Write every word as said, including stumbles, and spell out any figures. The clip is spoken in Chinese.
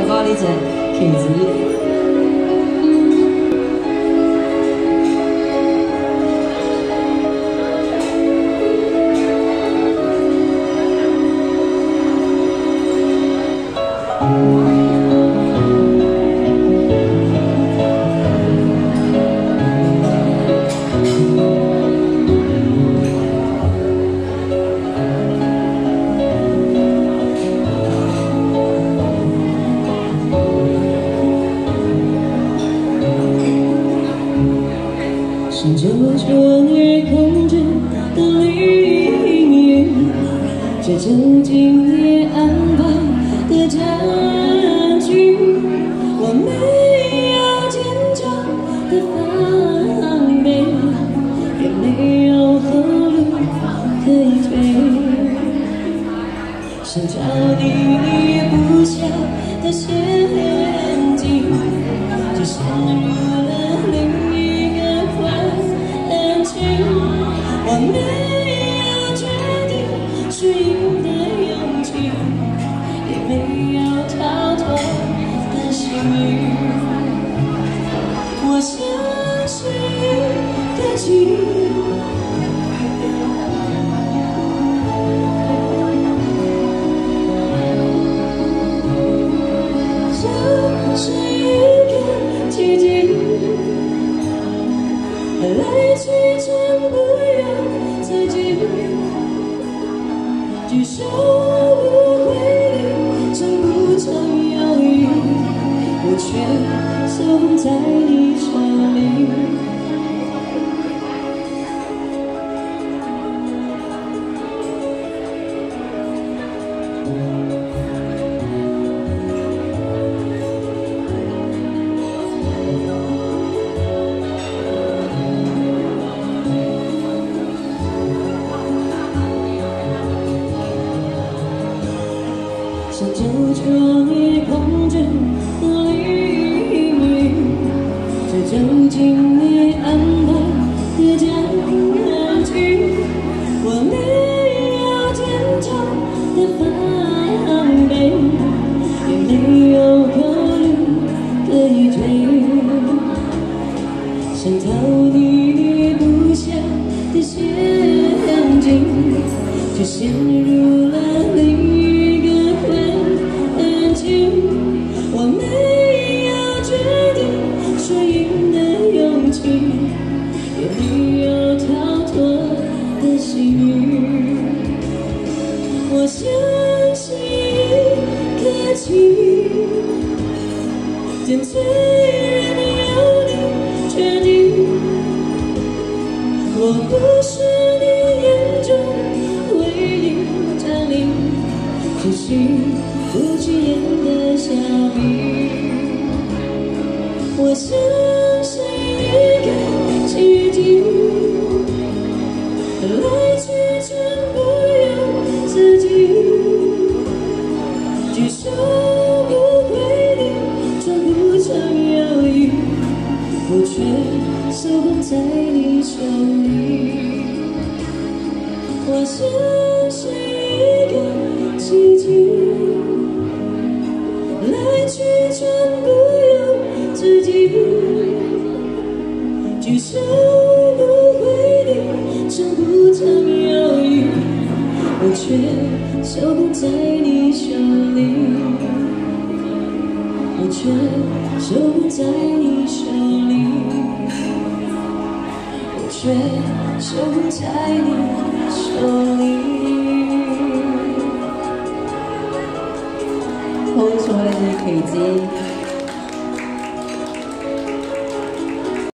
歌呢隻棋子。 是这春日空着的淋雨，这究竟你安排的战局，我没有坚强的防备，也没有后路可以退，是着你立不下的陷阱，就陷入了另一个环境。我没有决定输赢的勇气，也没有逃脱的幸运。我相信一个机遇。 是一个奇迹，来去全不由自己，举手不回礼，成不成犹豫，我却守在你手里。 是这春夜空着的淋雨，这究竟你安排的战局，我没有坚强的防备，也没有后路可以退，想逃离不下的陷阱，却陷入了另一。 我没有决定输赢的勇气，也没有逃脱的幸运。我相信一颗棋，点虽然有点决定，我不是你眼中唯一占领，只是。 不起眼的小兵，我相信一个奇迹，来去全不由自己，举手不回礼，装不成犹豫，我却守护在你手里。我相信一个奇迹。 来去全不由自己，举手不回礼，成不成犹豫，我却守护在你手里，我却守护在你手里，我却守护在你手里。 好彩你奇子。